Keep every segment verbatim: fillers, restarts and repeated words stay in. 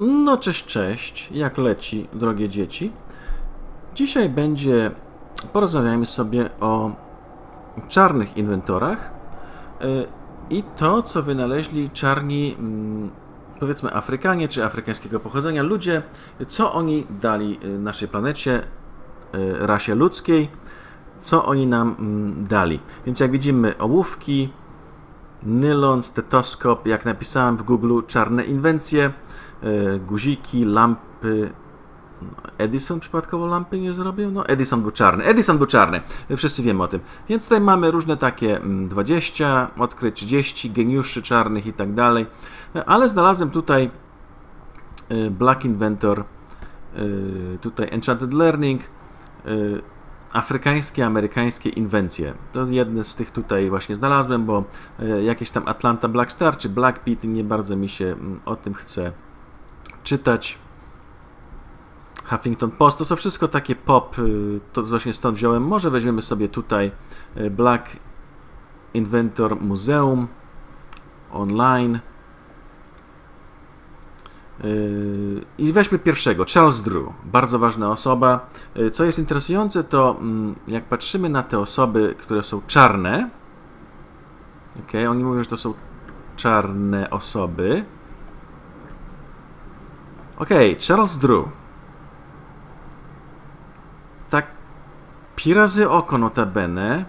No cześć, cześć, jak leci, drogie dzieci? Dzisiaj będzie, porozmawiajmy sobie o czarnych inwentorach y, i to, co wynaleźli czarni, mm, powiedzmy Afrykanie czy afrykańskiego pochodzenia ludzie, co oni dali y, naszej planecie, y, rasie ludzkiej, co oni nam mm, dali. Więc jak widzimy, ołówki, nylon, stetoskop, jak napisałem w Google, czarne inwencje, guziki, lampy. Edison przypadkowo lampy nie zrobił? No, Edison był czarny. Edison był czarny. Wszyscy wiemy o tym. Więc tutaj mamy różne takie dwadzieścia odkryć, trzydzieści geniuszy czarnych i tak dalej. Ale znalazłem tutaj Black Inventor, tutaj Enchanted Learning, afrykańskie, amerykańskie inwencje. To jedne z tych tutaj właśnie znalazłem, bo jakieś tam Atlanta Black Star czy Black Pit, nie bardzo mi się o tym chce czytać. Huffington Post, to są wszystko takie pop, to właśnie stąd wziąłem. Może weźmiemy sobie tutaj Black Inventor Muzeum online i weźmy pierwszego, Charles Drew, bardzo ważna osoba. Co jest interesujące, to jak patrzymy na te osoby, które są czarne, ok, oni mówią, że to są czarne osoby. Ok, Charles Drew. Tak pi razy oko notabene.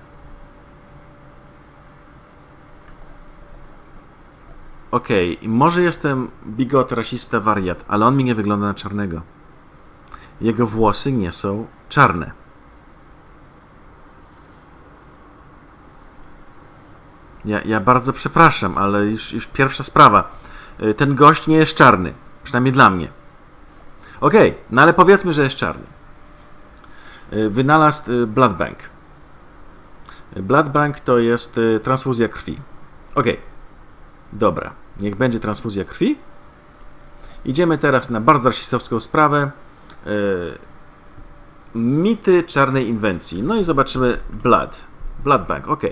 Ok, może jestem bigot, rasista, wariat, ale on mi nie wygląda na czarnego. Jego włosy nie są czarne. Ja, ja bardzo przepraszam, ale już, już pierwsza sprawa. Ten gość nie jest czarny. Przynajmniej dla mnie. Ok, no ale powiedzmy, że jest czarny. Wynalazł Blood Bank. Blood Bank to jest transfuzja krwi. Ok, dobra. Niech będzie transfuzja krwi. Idziemy teraz na bardzo rasistowską sprawę. Mity czarnej inwencji. No i zobaczymy Blood. Blood Bank, ok.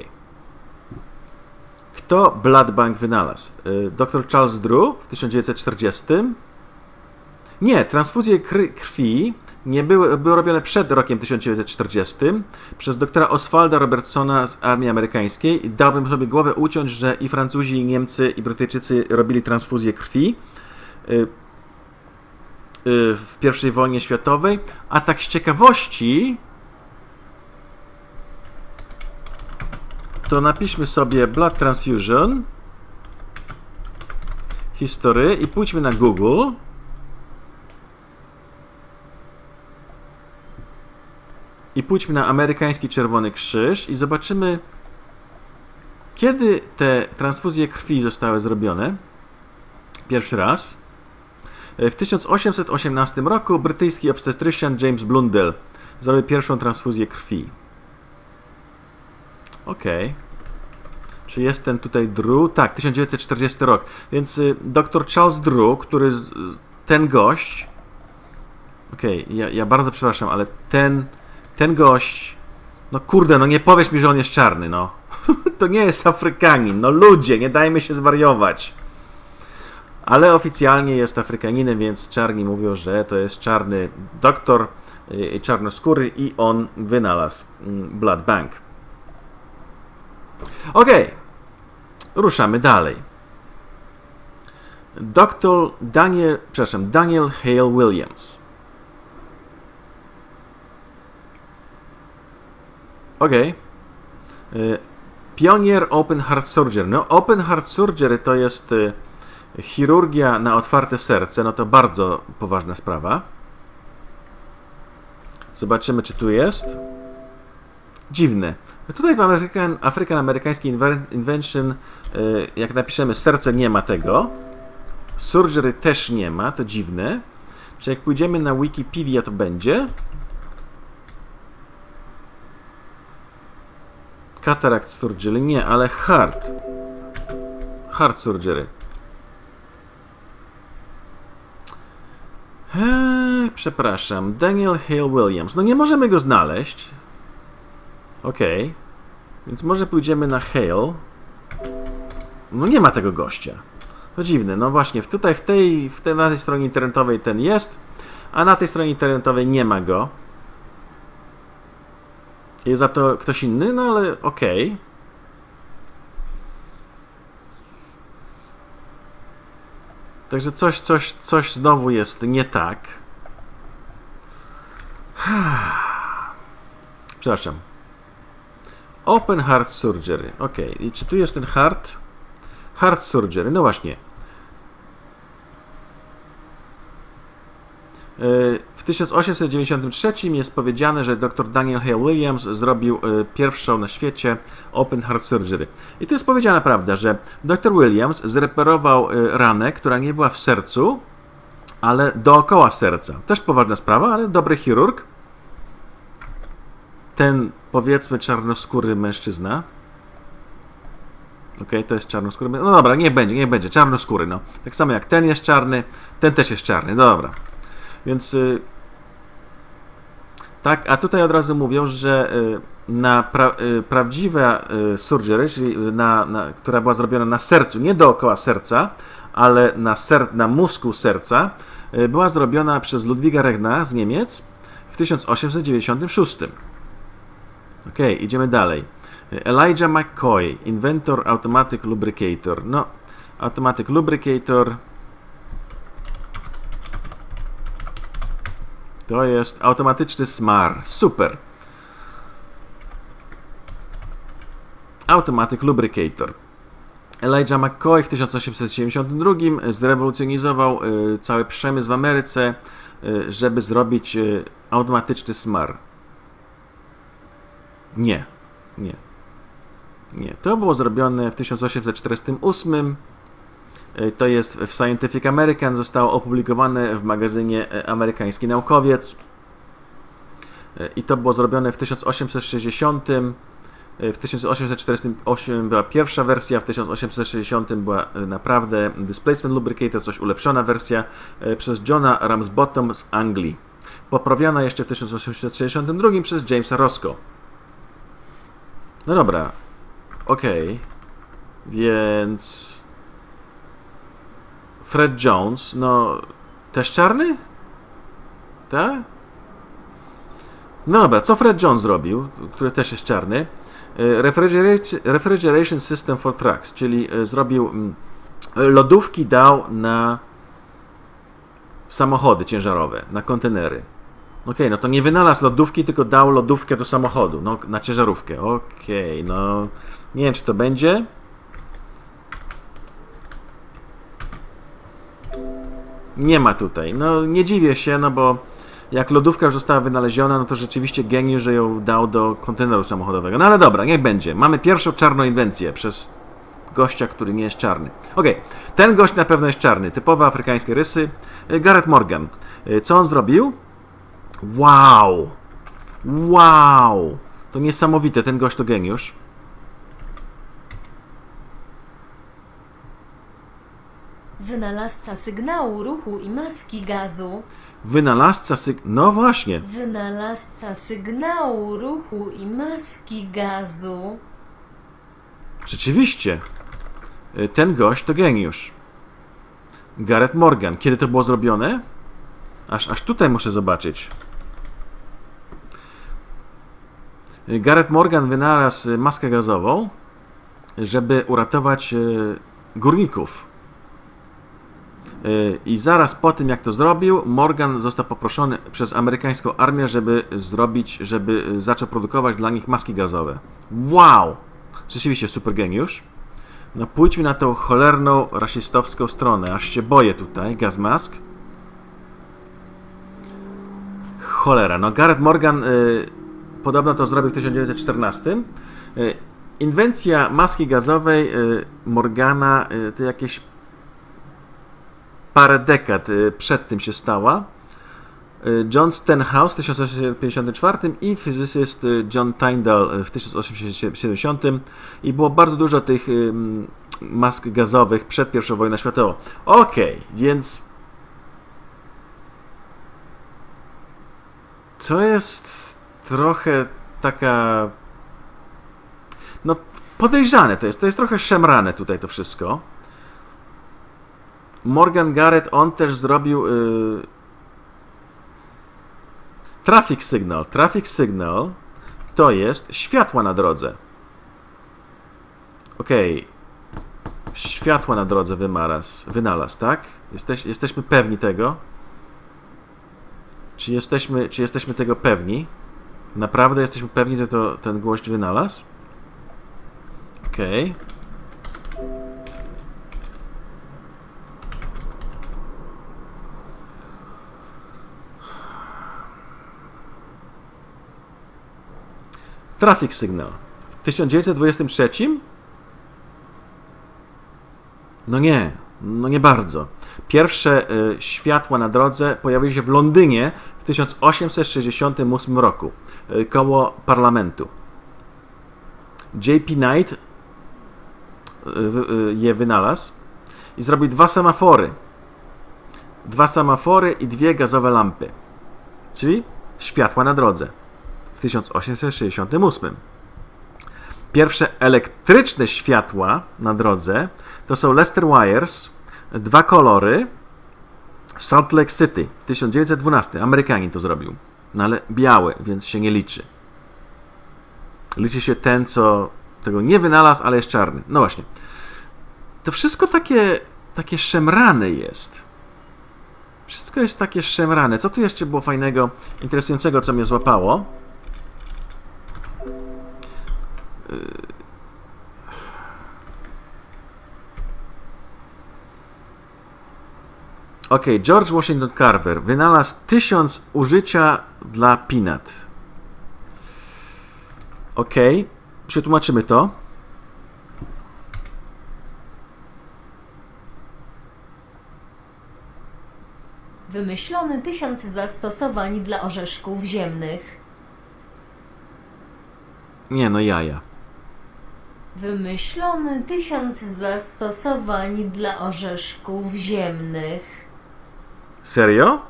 Kto Blood Bank wynalazł? doktor Charles Drew w tysiąc dziewięćset czterdziestym. Nie, transfuzje krwi nie były, były robione przed rokiem tysiąc dziewięćset czterdziestym przez doktora Oswalda Robertsona z armii amerykańskiej. Dałbym sobie głowę uciąć, że i Francuzi, i Niemcy, i Brytyjczycy robili transfuzję krwi w pierwszej wojnie światowej. A tak z ciekawości to napiszmy sobie Blood Transfusion History i pójdźmy na Google. I pójdźmy na amerykański Czerwony Krzyż i zobaczymy, kiedy te transfuzje krwi zostały zrobione. Pierwszy raz. W tysiąc osiemset osiemnastym roku brytyjski obstetrycian James Blundell zrobił pierwszą transfuzję krwi. Ok. Czy jest ten tutaj Drew? Tak, tysiąc dziewięćset czterdziesty rok. Więc y, doktor Charles Drew, który z, ten gość. Ok, ja, ja bardzo przepraszam, ale ten, ten gość. No kurde, no nie powiesz mi, że on jest czarny, no. To nie jest Afrykanin. No ludzie, nie dajmy się zwariować. Ale oficjalnie jest Afrykaninem, więc czarni mówią, że to jest czarny doktor, y, czarnoskóry i on wynalazł y, Blood Bank. Ok, ruszamy dalej. Doktor Daniel, przepraszam, Daniel Hale Williams. Ok. Pionier Open Heart Surgery. No, Open Heart Surgery to jest chirurgia na otwarte serce. No to bardzo poważna sprawa. Zobaczymy, czy tu jest. Dziwne. Tutaj w American, African Amerykański Invention, jak napiszemy serce, nie ma tego. Surgery też nie ma, to dziwne. Czy jak pójdziemy na Wikipedia, to będzie. Cataract Surgery, nie, ale Heart. Heart Surgery. Eee, przepraszam, Daniel Hale Williams. No nie możemy go znaleźć. Ok. Więc może pójdziemy na Hale. No nie ma tego gościa. To dziwne, no właśnie, tutaj w tej, w tej, na tej stronie internetowej ten jest, a na tej stronie internetowej nie ma go. Jest za to ktoś inny, no ale okej. Okay. Także coś, coś, coś znowu jest nie tak. Przepraszam. Open Heart Surgery. Ok. I czy tu jest ten heart? Heart Surgery. No właśnie. W tysiąc osiemset dziewięćdziesiątym trzecim jest powiedziane, że dr Daniel Hale Williams zrobił pierwszą na świecie Open Heart Surgery. I to jest powiedziana prawda, że dr Williams zreperował ranę, która nie była w sercu, ale dookoła serca. Też poważna sprawa, ale dobry chirurg. Ten, powiedzmy, czarnoskóry mężczyzna. Ok, to jest czarnoskóry. No dobra, niech będzie, niech będzie. Czarnoskóry, no. Tak samo jak ten jest czarny, ten też jest czarny. Dobra. Więc y, tak, a tutaj od razu mówią, że y, na pra, y, prawdziwe y, surgery, czyli na, na, która była zrobiona na sercu, nie dookoła serca, ale na, ser, na mózgu serca, y, była zrobiona przez Ludwiga Regna z Niemiec w tysiąc osiemset dziewięćdziesiątym szóstym. Ok, idziemy dalej. Elijah McCoy, inventor automatic lubricator. No, automatic lubricator to jest automatyczny smar. Super. Automatic lubricator. Elijah McCoy w tysiąc osiemset siedemdziesiątym drugim zrewolucjonizował y, cały przemysł w Ameryce, y, żeby zrobić y, automatyczny smar. Nie. Nie. Nie. To było zrobione w tysiąc osiemset czterdziestym ósmym. To jest w Scientific American, zostało opublikowane w magazynie Amerykański Naukowiec. I to było zrobione w tysiąc osiemset sześćdziesiątym. W tysiąc osiemset czterdziestym ósmym była pierwsza wersja, w tysiąc osiemset sześćdziesiątym była naprawdę Displacement Lubricator, coś ulepszona wersja przez Johna Ramsbottom z Anglii. Poprawiona jeszcze w tysiąc osiemset sześćdziesiątym drugim przez Jamesa Roscoe. No dobra, okej, okay. Więc Fred Jones, no też czarny? Tak? No dobra, co Fred Jones zrobił, który też jest czarny? Refrigeration, refrigeration System for Trucks, czyli zrobił lodówki, dał na samochody ciężarowe, na kontenery. Okej, okay, no to nie wynalazł lodówki, tylko dał lodówkę do samochodu, no, na ciężarówkę. Okej, okay, no nie wiem, czy to będzie. Nie ma tutaj. No nie dziwię się, no bo jak lodówka już została wynaleziona, no to rzeczywiście geniusz, że ją dał do konteneru samochodowego. No ale dobra, niech będzie. Mamy pierwszą czarną inwencję przez gościa, który nie jest czarny. Okej, okay. Ten gość na pewno jest czarny. Typowe afrykańskie rysy. Gareth Morgan. Co on zrobił? Wow! Wow! To niesamowite, ten gość to geniusz. Wynalazca sygnału ruchu i maski gazu. Wynalazca syg... No właśnie. Wynalazca sygnału ruchu i maski gazu. Rzeczywiście. Ten gość to geniusz. Gareth Morgan. Kiedy to było zrobione? Aż, aż tutaj muszę zobaczyć. Gareth Morgan wynalazł maskę gazową, żeby uratować górników. I zaraz po tym, jak to zrobił, Morgan został poproszony przez amerykańską armię, żeby zrobić, żeby zaczął produkować dla nich maski gazowe. Wow! Rzeczywiście super geniusz. No pójdźmy na tą cholerną, rasistowską stronę. Aż się boję tutaj. Gas mask. Cholera. No Gareth Morgan y, podobno to zrobił w tysiąc dziewięćset czternastym. Y, inwencja maski gazowej y, Morgana y, to jakieś parę dekad y, przed tym się stała. Y, John Stenhouse w tysiąc osiemset pięćdziesiątym czwartym i fizycyst y, John Tyndall w tysiąc osiemset siedemdziesiątym. I było bardzo dużo tych y, mask gazowych przed pierwszą wojną światową. Okej, okay, więc to jest trochę taka, no podejrzane to jest, to jest trochę szemrane tutaj to wszystko. Morgan Garrett, on też zrobił yy, traffic signal. Traffic signal to jest światła na drodze. Okej. Okay. Światła na drodze wynalazł, wynalazł, tak? Jesteś, jesteśmy pewni tego? Czy jesteśmy, czy jesteśmy tego pewni? Naprawdę jesteśmy pewni, że to ten gość wynalazł? Okej. Okay. Traffic signal. W tysiąc dziewięćset dwudziestym trzecim? No nie, no nie bardzo. Pierwsze y, światła na drodze pojawiły się w Londynie w tysiąc osiemset sześćdziesiątym ósmym roku, y, koło parlamentu. J P Knight y, y, je wynalazł i zrobił dwa semafory. Dwa semafory i dwie gazowe lampy. Czyli światła na drodze w tysiąc osiemset sześćdziesiątym ósmym. Pierwsze elektryczne światła na drodze to są Leicester Wires, dwa kolory, Salt Lake City, tysiąc dziewięćset dwunasty. Amerykanin to zrobił. No ale białe, więc się nie liczy. Liczy się ten, co tego nie wynalazł, ale jest czarny. No właśnie. To wszystko takie, takie szemrane jest. Wszystko jest takie szemrane. Co tu jeszcze było fajnego, interesującego, co mnie złapało? Ok, George Washington Carver wynalazł tysiąc użycia dla peanut. Ok, przetłumaczymy to. Wymyślony tysiąc zastosowań dla orzeszków ziemnych. Nie, no jaja. Wymyślony tysiąc zastosowań dla orzeszków ziemnych. Serio?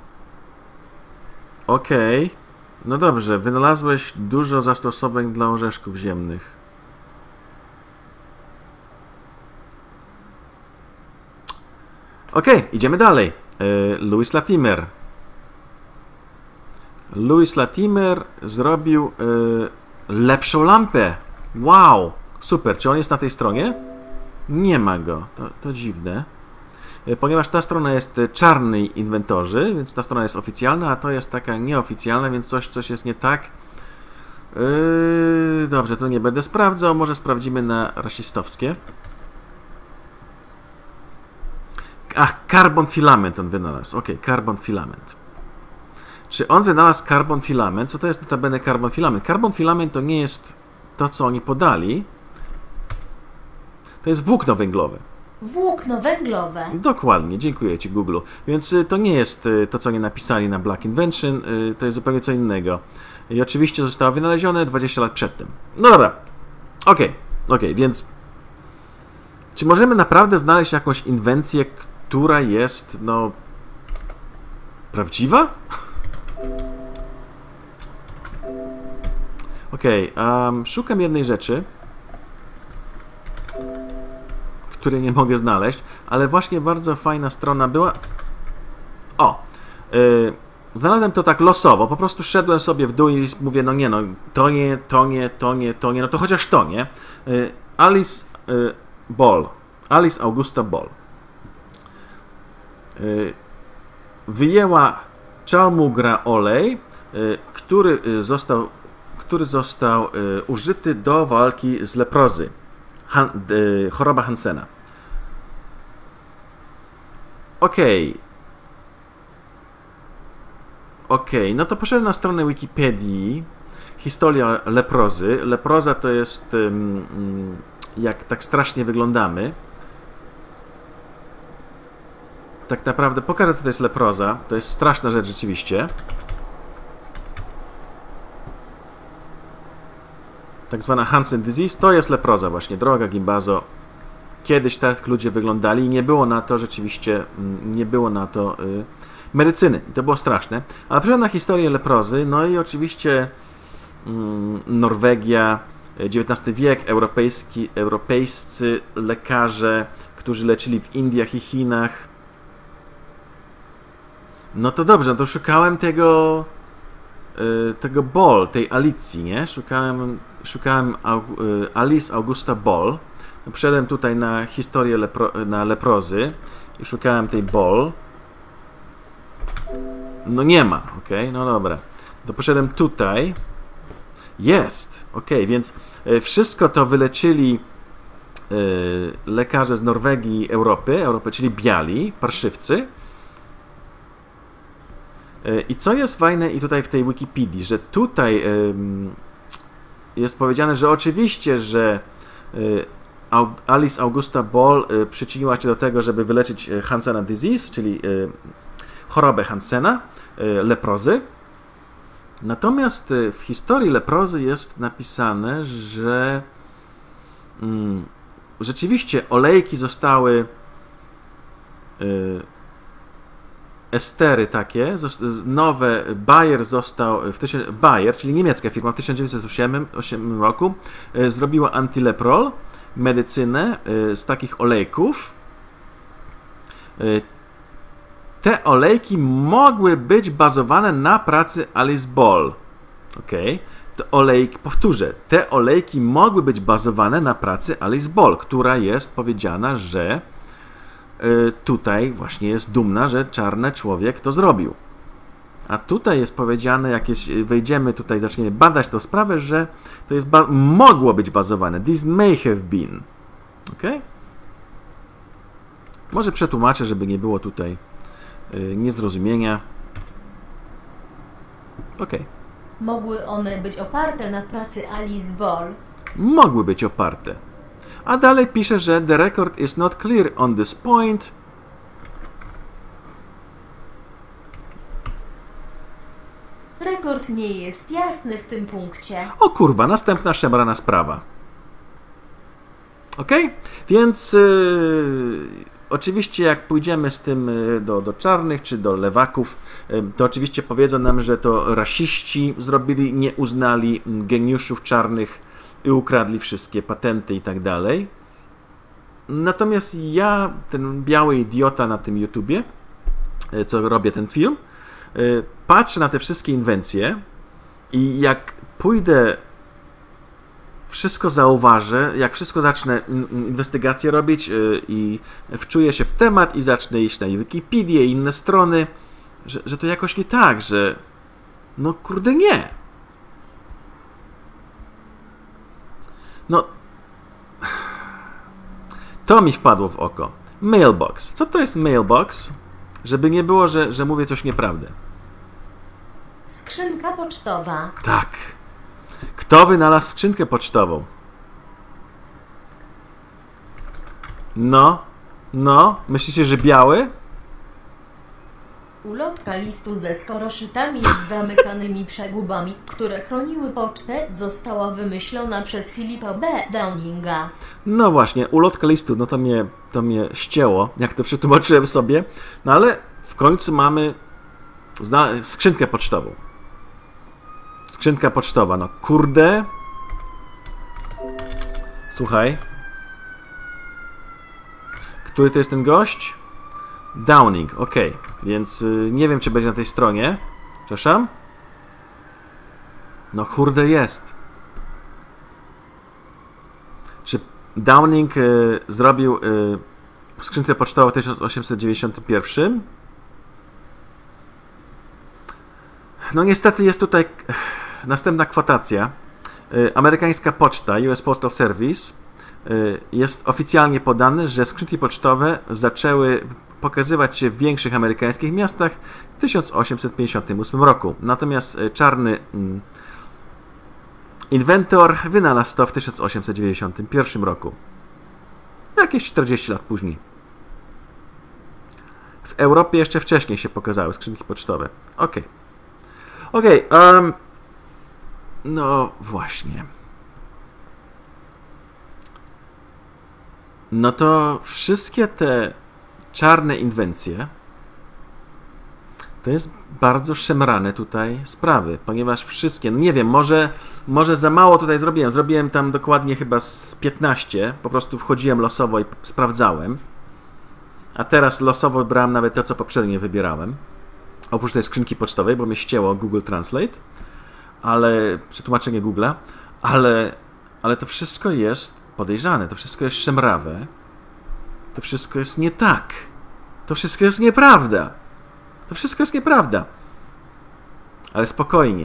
Okej. Okay. No dobrze, wynalazłeś dużo zastosowań dla orzeszków ziemnych. Okej, okay, idziemy dalej. Louis Latimer. Louis Latimer zrobił lepszą lampę. Wow! Super. Czy on jest na tej stronie? Nie ma go. To, to dziwne. Ponieważ ta strona jest czarnej inwentorzy, więc ta strona jest oficjalna, a to jest taka nieoficjalna, więc coś, coś jest nie tak. Yy, dobrze, to nie będę sprawdzał. Może sprawdzimy na rasistowskie. Ach, carbon filament on wynalazł. Ok, carbon filament. Czy on wynalazł carbon filament? Co to jest notabene carbon filament? Carbon filament to nie jest to, co oni podali. To jest włókno węglowe. Włókno węglowe. Dokładnie, dziękuję Ci, Google. Więc to nie jest to, co oni napisali na Black Invention, to jest zupełnie co innego. I oczywiście zostało wynalezione dwadzieścia lat przedtem. No dobra, okej, okay. okej, okay, więc czy możemy naprawdę znaleźć jakąś inwencję, która jest, no, prawdziwa? Okej, okay, um, szukam jednej rzeczy, której nie mogę znaleźć, ale właśnie bardzo fajna strona była. O! Yy, znalazłem to tak losowo, po prostu szedłem sobie w dół i mówię, no nie, no to nie, to nie, to nie, to nie, no to chociaż to nie. Yy, Alice yy, Ball. Alice Augusta Ball. Yy, wyjęła Chalmugra olej, yy, który yy, został, który został yy, użyty do walki z leprozy. Han, y, choroba Hansena. Okej. Okay. Okej, okay. No to poszedłem na stronę Wikipedii. Historia leprozy. Leproza to jest um, jak tak strasznie wyglądamy. Tak naprawdę pokażę, co to jest leproza. To jest straszna rzecz rzeczywiście. Tak zwana Hansen disease, to jest leproza właśnie, droga Gimbazo. Kiedyś tak ludzie wyglądali i nie było na to rzeczywiście, nie było na to y, medycyny. To było straszne. Ale przyszedłem na historię leprozy, no i oczywiście y, Norwegia, dziewiętnasty wiek, europejski, europejscy lekarze, którzy leczyli w Indiach i Chinach. No to dobrze, no to szukałem tego yy, tego Ball, tej Alicji, nie? Szukałem, szukałem Aug yy, Alice Augusta Ball. No, przyszedłem tutaj na historię lepro na leprozy i szukałem tej Ball. No nie ma, ok? No dobra. To poszedłem tutaj. Jest, ok, więc yy, wszystko to wyleczyli yy, lekarze z Norwegii, Europy, Europy, czyli biali, parszywcy. I co jest fajne i tutaj w tej Wikipedii, że tutaj jest powiedziane, że oczywiście, że Alice Augusta Ball przyczyniła się do tego, żeby wyleczyć Hansen's disease, czyli chorobę Hansena, leprozy. Natomiast w historii leprozy jest napisane, że rzeczywiście olejki zostały estery takie, nowe, Bayer został, w tysiąc, Bayer, czyli niemiecka firma w tysiąc dziewięćset ósmym roku zrobiła antileprol, medycynę z takich olejków. Te olejki mogły być bazowane na pracy Alice Ball. Ok? Te olejki, powtórzę, te olejki mogły być bazowane na pracy Alice Ball, która jest powiedziana, że tutaj właśnie jest dumna, że czarny człowiek to zrobił. A tutaj jest powiedziane, jak jest, wejdziemy tutaj, zaczniemy badać tę sprawę, że to jest mogło być bazowane. This may have been. Ok? Może przetłumaczę, żeby nie było tutaj yy, niezrozumienia. Ok. Mogły one być oparte na pracy Alice Ball. Mogły być oparte. A dalej pisze, że the record is not clear on this point. Rekord nie jest jasny w tym punkcie. O kurwa, następna szemrana sprawa. Ok? Więc yy, oczywiście jak pójdziemy z tym do, do czarnych czy do lewaków, yy, to oczywiście powiedzą nam, że to rasiści zrobili, nie uznali geniuszów czarnych i ukradli wszystkie patenty i tak dalej. Natomiast ja, ten biały idiota na tym YouTubie, co robię ten film, patrzę na te wszystkie inwencje i jak pójdę, wszystko zauważę, jak wszystko zacznę inwestygację robić i wczuję się w temat i zacznę iść na Wikipedię i inne strony, że, że to jakoś nie tak, że no kurde nie. No, to mi wpadło w oko. Mailbox. Co to jest mailbox? Żeby nie było, że, że mówię coś nieprawdę. Skrzynka pocztowa. Tak. Kto wynalazł skrzynkę pocztową? No, no, myślicie, że biały? Ulotka listu ze skoroszytami z zamykanymi przegubami, które chroniły pocztę, została wymyślona przez Philipa B. Downinga. No właśnie, ulotka listu, no to mnie, to mnie ścięło, jak to przetłumaczyłem sobie. No ale w końcu mamy skrzynkę pocztową. Skrzynka pocztowa, no kurde. Słuchaj. Który to jest ten gość? Downing, ok. Więc y, nie wiem, czy będzie na tej stronie. Przepraszam. No kurde jest. Czy Downing y, zrobił y, skrzynkę pocztową w tysiąc osiemset dziewięćdziesiątym pierwszym? No niestety jest tutaj następna kwotacja. Y, amerykańska poczta, U S Postal Service, y, jest oficjalnie podane, że skrzynki pocztowe zaczęły pokazywać się w większych amerykańskich miastach w tysiąc osiemset pięćdziesiątym ósmym roku. Natomiast czarny mm, inwentor wynalazł to w tysiąc osiemset dziewięćdziesiątym pierwszym roku. Jakieś czterdzieści lat później. W Europie jeszcze wcześniej się pokazały skrzynki pocztowe. Ok. Ok. Um, no właśnie. No to wszystkie te czarne inwencje to jest bardzo szemrane tutaj sprawy, ponieważ wszystkie, no nie wiem, może, może za mało tutaj zrobiłem. Zrobiłem tam dokładnie chyba z piętnaście, po prostu wchodziłem losowo i sprawdzałem. A teraz losowo brałem nawet to, co poprzednio wybierałem. oprócz tej skrzynki pocztowej, bo mnie ścięło Google Translate, ale przetłumaczenie Google'a, ale, ale to wszystko jest podejrzane, to wszystko jest szemrawe, to wszystko jest nie tak, to wszystko jest nieprawda, to wszystko jest nieprawda. Ale spokojnie.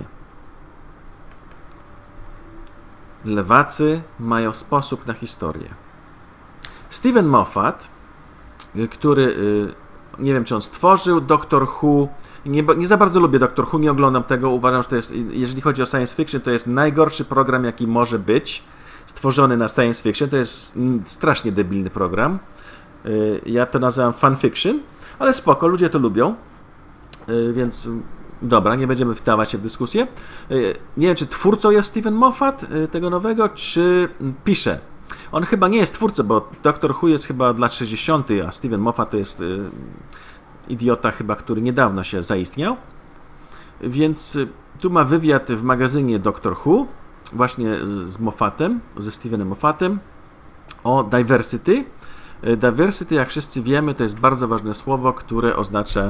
Lewacy mają sposób na historię. Steven Moffat, który, nie wiem czy on stworzył Doctor Who, nie, nie za bardzo lubię Doctor Who, nie oglądam tego, uważam, że to jest, jeżeli chodzi o science fiction, to jest najgorszy program, jaki może być stworzony na science fiction, to jest strasznie debilny program. Ja to nazywam fanfiction, ale spoko, ludzie to lubią, więc dobra, nie będziemy wdawać się w dyskusję. Nie wiem, czy twórcą jest Steven Moffat tego nowego, czy pisze. On chyba nie jest twórcą, bo Doctor Who jest chyba od lat sześćdziesiątych, a Steven Moffat to jest idiota chyba, który niedawno się zaistniał. Więc tu ma wywiad w magazynie Doctor Who, właśnie z Moffatem, ze Stevenem Moffatem, o diversity. Diversity, jak wszyscy wiemy, to jest bardzo ważne słowo, które oznacza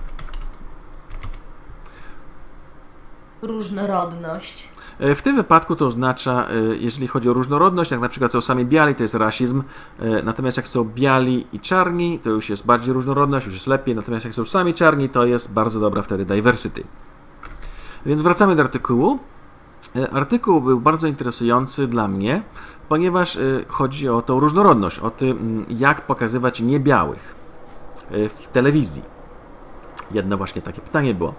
różnorodność. W tym wypadku to oznacza, jeżeli chodzi o różnorodność, jak na przykład są sami biali, to jest rasizm, natomiast jak są biali i czarni, to już jest bardziej różnorodność, już jest lepiej, natomiast jak są sami czarni, to jest bardzo dobra wtedy diversity. Więc wracamy do artykułu. Artykuł był bardzo interesujący dla mnie, ponieważ chodzi o tą różnorodność, o tym, jak pokazywać niebiałych w telewizji. Jedno właśnie takie pytanie było.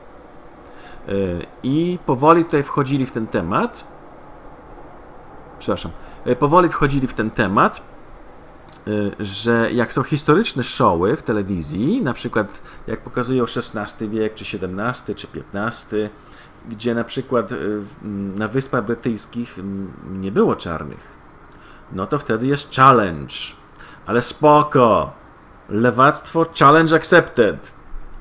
I powoli tutaj wchodzili w ten temat. Przepraszam. Powoli wchodzili w ten temat, że jak są historyczne showy w telewizji, na przykład jak pokazują szesnasty wiek, czy siedemnasty, czy piętnasty, gdzie na przykład na Wyspach Brytyjskich nie było czarnych, no to wtedy jest challenge. Ale spoko. Lewactwo challenge accepted.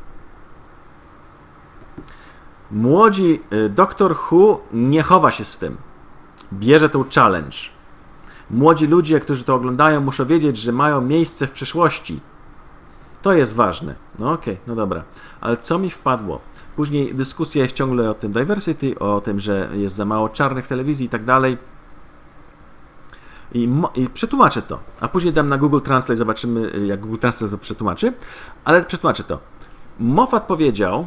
Młodzi Doctor Who nie chowa się z tym. Bierze tą challenge. Młodzi ludzie, którzy to oglądają, muszą wiedzieć, że mają miejsce w przyszłości. To jest ważne. No okej, okay, no dobra. Ale co mi wpadło? Później dyskusja jest ciągle o tym diversity, o tym, że jest za mało czarnych w telewizji i tak dalej. I, I przetłumaczę to. A później dam na Google Translate, zobaczymy, jak Google Translate to przetłumaczy. Ale przetłumaczę to. Moffat powiedział,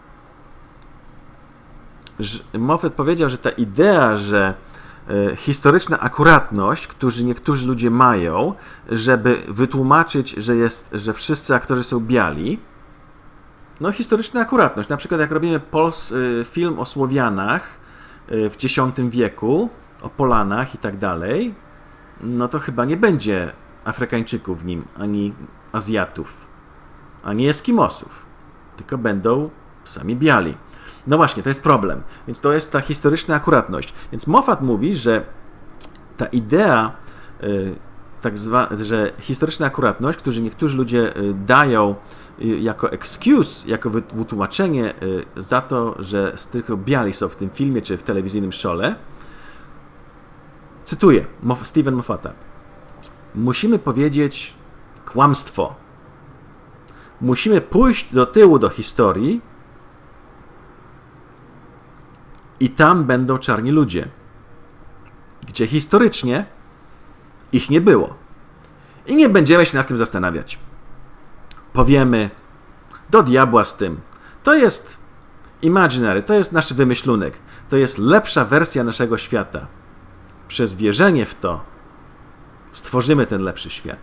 że, Moffat powiedział, że ta idea, że e, historyczna akuratność, którzy niektórzy ludzie mają, żeby wytłumaczyć, że, jest, że wszyscy aktorzy są biali, no historyczna akuratność. Na przykład jak robimy Pols, y, film o Słowianach y, w dziesiątym wieku, o Polanach i tak dalej, no to chyba nie będzie Afrykańczyków w nim, ani Azjatów, ani Eskimosów, tylko będą sami biali. No właśnie, to jest problem. Więc to jest ta historyczna akuratność. Więc Moffat mówi, że ta idea, y, tak zwana, że historyczna akuratność, którzy niektórzy ludzie y, dają jako excuse, jako wytłumaczenie za to, że tylko biali są w tym filmie czy w telewizyjnym szole. Cytuję Steven Moffata. Musimy powiedzieć kłamstwo. Musimy pójść do tyłu do historii i tam będą czarni ludzie, gdzie historycznie ich nie było. I nie będziemy się nad tym zastanawiać. Powiemy, do diabła z tym. To jest imaginary, to jest nasz wymyślunek. To jest lepsza wersja naszego świata. Przez wierzenie w to stworzymy ten lepszy świat.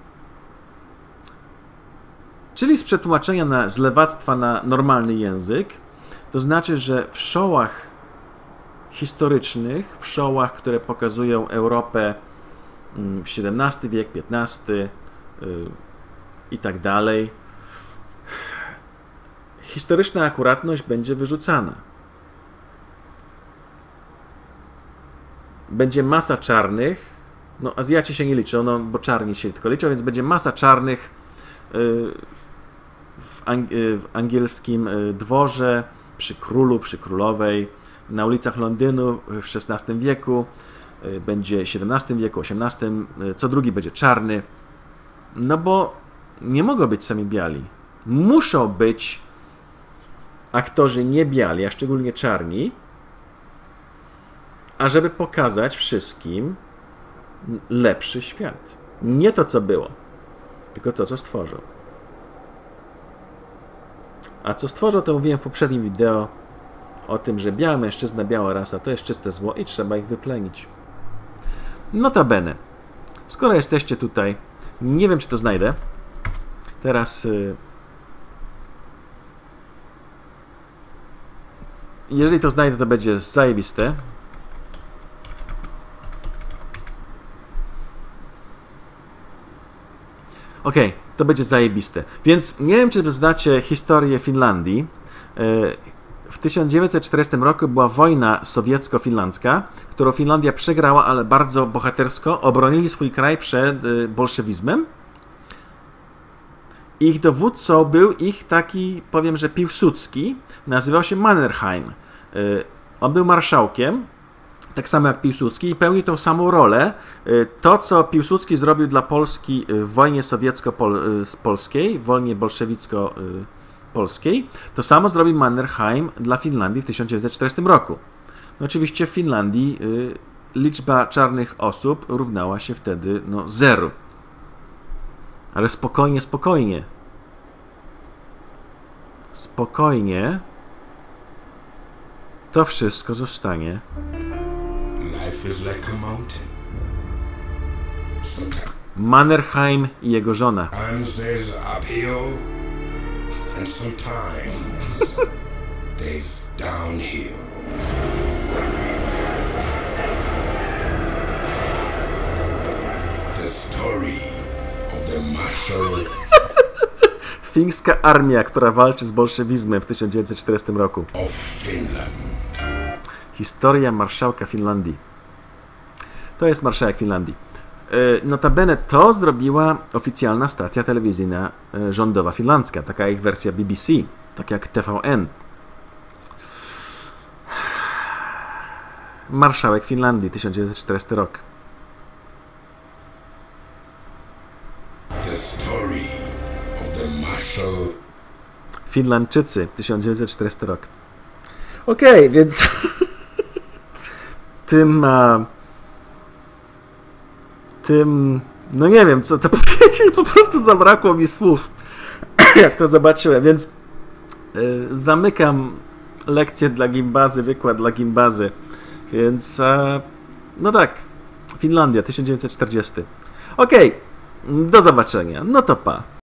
Czyli z przetłumaczenia na, z lewactwa na normalny język, to znaczy, że w showach historycznych, w showach, które pokazują Europę siedemnasty wiek, piętnasty i tak dalej, historyczna akuratność będzie wyrzucana. Będzie masa czarnych, no Azjaci się nie liczą, no bo czarni się tylko liczą, więc będzie masa czarnych w, ang w angielskim dworze, przy królu, przy królowej, na ulicach Londynu w szesnastym wieku, będzie siedemnastym wieku, osiemnastym, co drugi będzie czarny, no bo nie mogą być sami biali. Muszą być aktorzy nie biali, a szczególnie czarni, ażeby pokazać wszystkim lepszy świat. Nie to, co było, tylko to, co stworzył. A co stworzył, to mówiłem w poprzednim wideo o tym, że biały mężczyzna, biała rasa to jest czyste zło i trzeba ich wyplenić. Notabene, skoro jesteście tutaj, nie wiem, czy to znajdę. Teraz yy, jeżeli to znajdę, to będzie zajebiste. Ok, to będzie zajebiste. Więc nie wiem, czy znacie historię Finlandii. W tysiąc dziewięćset czterdziestym roku była wojna sowiecko-finlandzka, którą Finlandia przegrała, ale bardzo bohatersko. Obronili swój kraj przed bolszewizmem. Ich dowódcą był ich taki, powiem, że Piłsudski. Nazywał się Mannerheim. On był marszałkiem, tak samo jak Piłsudski, i pełnił tą samą rolę. To, co Piłsudski zrobił dla Polski w wojnie sowiecko-polskiej, w wojnie bolszewicko-polskiej, to samo zrobił Mannerheim dla Finlandii w tysiąc dziewięćset czterdziestym roku. No, oczywiście w Finlandii liczba czarnych osób równała się wtedy no, zeru. Ale spokojnie, spokojnie. Spokojnie. To wszystko zostanie. Life is like a mountain. Mannerheim i jego żona. Sometimes there's uphill, and sometimes there's downhill. The story of the marshal. Fińska armia, która walczy z bolszewizmem w tysiąc dziewięćset czterdziestym roku. Of Finland. Historia marszałka Finlandii. To jest marszałek Finlandii. Notabene to zrobiła oficjalna stacja telewizyjna rządowa finlandzka, taka ich wersja B B C, tak jak T V N. Marszałek Finlandii, tysiąc dziewięćset czterdziesty rok. The story of the marshal. Finlandczycy, tysiąc dziewięćset czterdziesty rok. Okej, okay, więc tym uh, tym, no nie wiem, co to powiedzieć, po prostu zabrakło mi słów, jak to zobaczyłem, więc yy, zamykam lekcję dla gimbazy, wykład dla gimbazy, więc yy, no tak, Finlandia, tysiąc dziewięćset czterdziesty. Okej, okay, do zobaczenia, no to pa.